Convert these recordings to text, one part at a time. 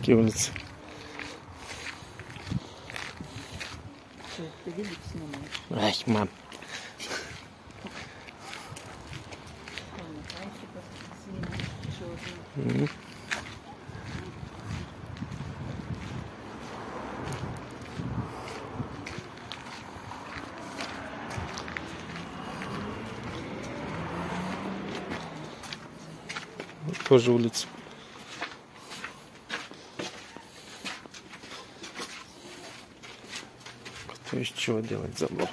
Какие улицы? Ай, мам. Тоже улица. Кто из чего делать забор?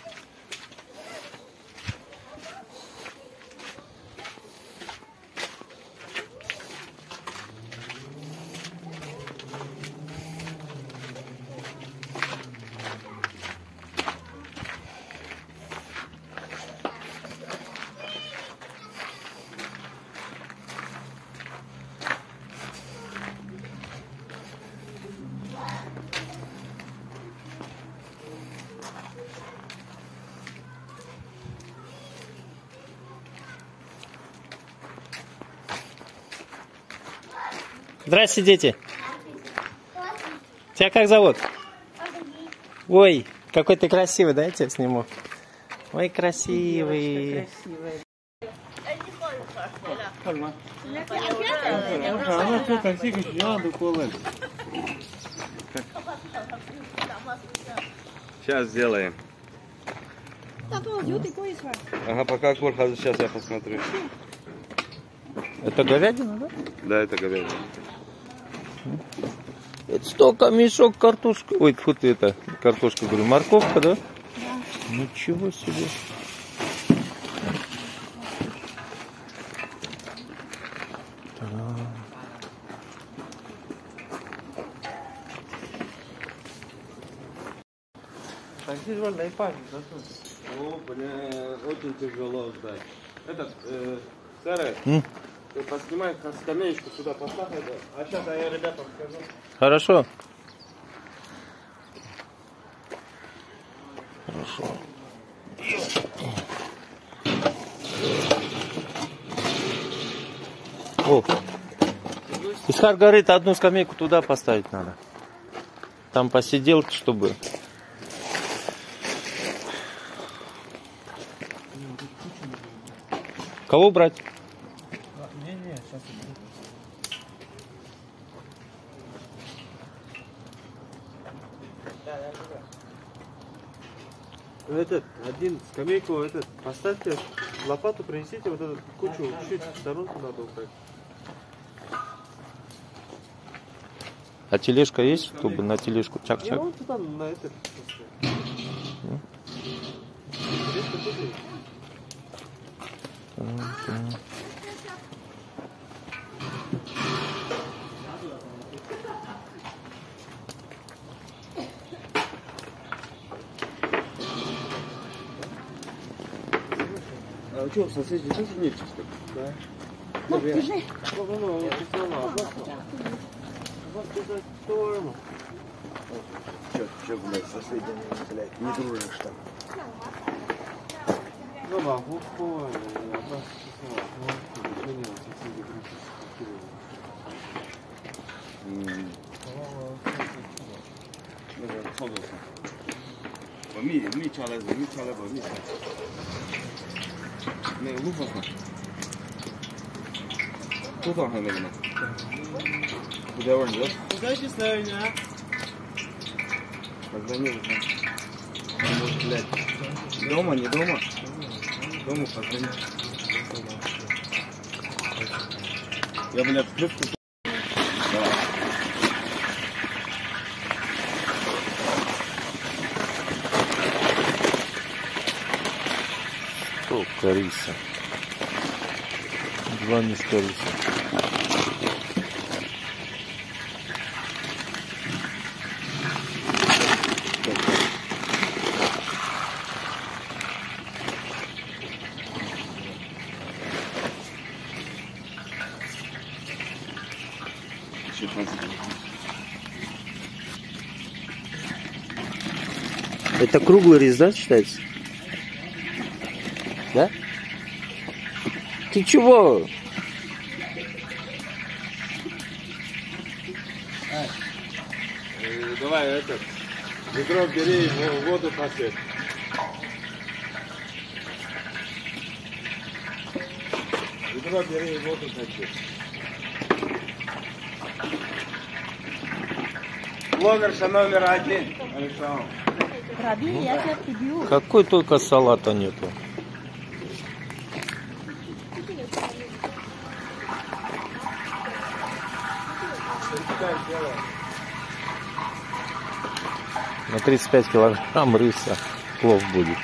Здравствуйте, дети. Тебя как зовут? Ой, какой ты красивый, да, я тебя сниму? Ой, красивый. Сейчас сделаем. Ага, пока Курхаза, сейчас я посмотрю. Это говядина, да? Да, это говядина. Это столько мешок картошка. Ой, фу ты, это картошка, говорю, морковка, да? Да. Ничего себе. О, бля, очень тяжело ждать. Этот, старый, ты поснимай скамеечку сюда, поставь это. А сейчас я ребятам скажу. Хорошо. Хорошо. О, Исхар говорит, одну скамейку туда поставить надо. Там посиделки, чтобы... Кого брать? Не, сейчас Этот, один скамейку, этот, поставьте, лопату принесите, вот эту кучу, чуть в сторонку надо убрать. А тележка есть, чтобы на тележку чак-чак? Не, ну туда, на этот. А что, соседи тоже нет? Да. Ну, держи. Че, блядь, соседи, блядь, не дружишь там. Ну, могу понял, я просто Подожди, Славяня. позвони уже. Может, блядь, дома, не дома? Дома позвони. Я, блядь, трубку. Давай. Сколько риса. 2 мешка риса. Это круглый рис, да, считается? Да? Ты чего? Давай этот. Ведро бери, воду поставь. Ведро бери, воду поставь. Блогерша номер 1. Александр. Раби, я тебя прибью. Какой только салата нету. На 35 килограмм рыса плов будет.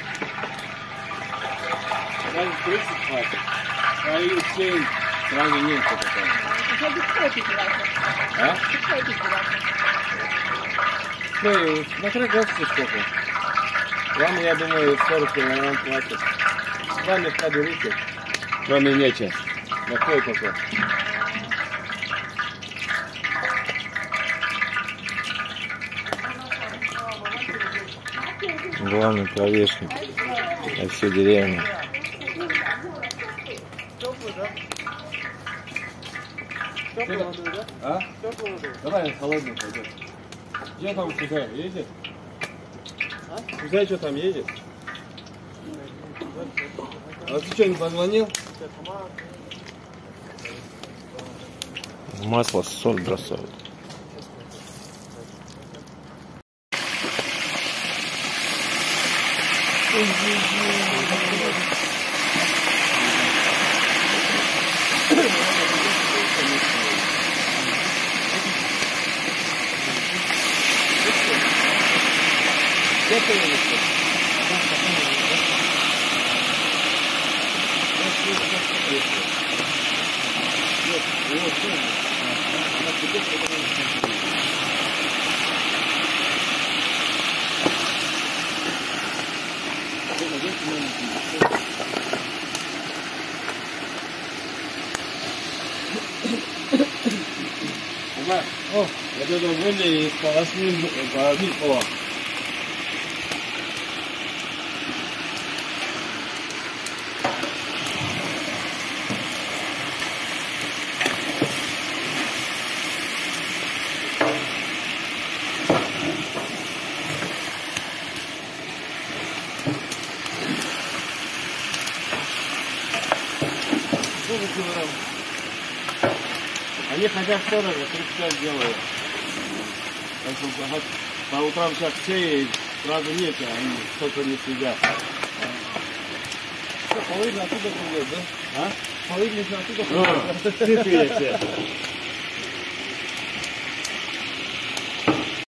Даже 30 хватит. А и 7 сразу нет такого. А? Ну, смотря гостя сколько. Вам, я думаю, 40 килограмм хватит. Два мешка берите. Кроме нечего. Какой такой? Главный провешник на всю деревню. А? Давай холодный пойдет. Где там Кузай едет? Кузай что там едет? А ты что, не позвонил? В масло соль бросают. О, вот это вылей из полосни пола. Они хотят 40, 35 делают. Так что по утрам сейчас сеют, сразу нет, они столько не сидят. Половина оттуда придет, да? А? Половина оттуда придет. Ну, сытые все.